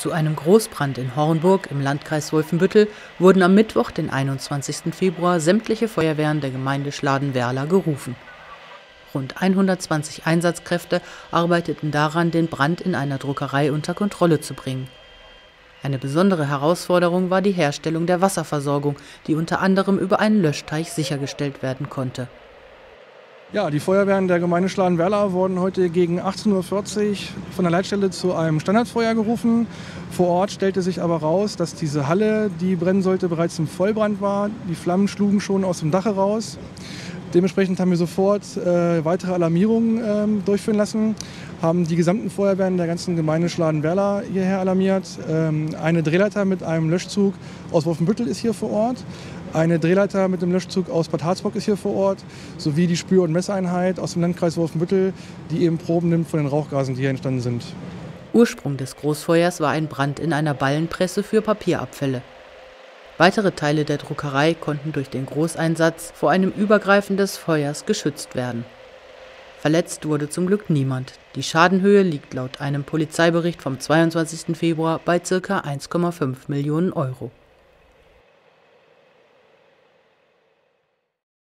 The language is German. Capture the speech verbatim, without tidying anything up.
Zu einem Großbrand in Hornburg im Landkreis Wolfenbüttel wurden am Mittwoch, den einundzwanzigsten Februar, sämtliche Feuerwehren der Gemeinde Schladen-Werla gerufen. Rund hundertzwanzig Einsatzkräfte arbeiteten daran, den Brand in einer Druckerei unter Kontrolle zu bringen. Eine besondere Herausforderung war die Herstellung der Wasserversorgung, die unter anderem über einen Löschteich sichergestellt werden konnte. Ja, die Feuerwehren der Gemeinde Schladen-Werla wurden heute gegen achtzehn Uhr vierzig von der Leitstelle zu einem Standardfeuer gerufen. Vor Ort stellte sich aber raus, dass diese Halle, die brennen sollte, bereits im Vollbrand war. Die Flammen schlugen schon aus dem Dach heraus. Dementsprechend haben wir sofort äh, weitere Alarmierungen äh, durchführen lassen, haben die gesamten Feuerwehren der ganzen Gemeinde Schladen-Werla hierher alarmiert. Ähm, eine Drehleiter mit einem Löschzug aus Wolfenbüttel ist hier vor Ort. Eine Drehleiter mit dem Löschzug aus Bad Harzburg ist hier vor Ort, sowie die Spür- und Messeinheit aus dem Landkreis Wolfenbüttel, die eben Proben nimmt von den Rauchgasen, die hier entstanden sind. Ursprung des Großfeuers war ein Brand in einer Ballenpresse für Papierabfälle. Weitere Teile der Druckerei konnten durch den Großeinsatz vor einem Übergreifen des Feuers geschützt werden. Verletzt wurde zum Glück niemand. Die Schadenhöhe liegt laut einem Polizeibericht vom zweiundzwanzigsten Februar bei ca. eins Komma fünf Millionen Euro.